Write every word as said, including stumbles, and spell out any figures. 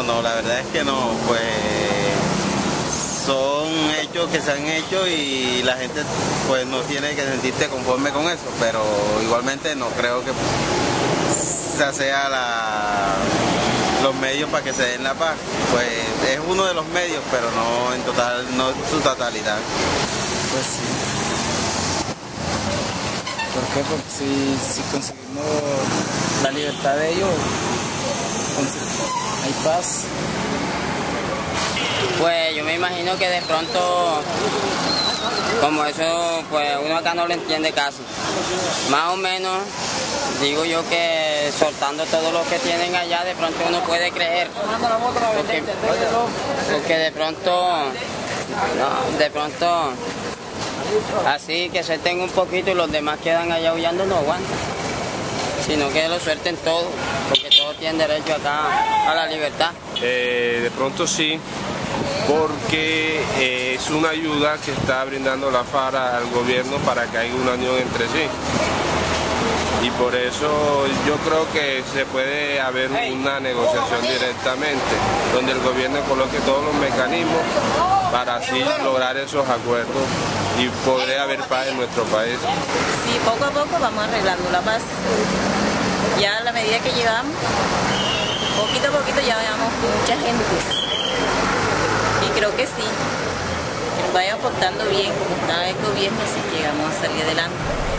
no, no, la verdad es que no, pues son hechos que se han hecho y la gente pues no tiene que sentirse conforme con eso, pero igualmente no creo que esa sea la, los medios para que se den la paz. Pues es uno de los medios, pero no en total, no en su totalidad. Pues sí. ¿Por qué? Porque si, si conseguimos la libertad de ellos, hay paz. Pues yo me imagino que de pronto, como eso, pues uno acá no lo entiende casi. Más o menos, digo yo que soltando todo lo que tienen allá, de pronto uno puede creer. Porque, porque de pronto, no, de pronto, así que suelten un poquito y los demás quedan allá aullando, no aguantan. Sino que lo suelten todo, porque todos tienen derecho acá a la libertad. Eh, de pronto sí, porque eh, es una ayuda que está brindando la FARC al gobierno para que haya una unión entre sí. Y por eso yo creo que se puede haber una negociación directamente, donde el gobierno coloque todos los mecanismos para así lograr esos acuerdos y poder haber paz en nuestro país. Sí, poco a poco vamos arreglando la paz. Ya a la medida que llevamos, poquito a poquito ya veamos mucha gente. Y creo que sí, que nos vayan portando bien como está el gobierno, así que vamos a salir adelante.